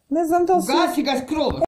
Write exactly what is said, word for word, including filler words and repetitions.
Ne znam da li su... Gasi ga skroz.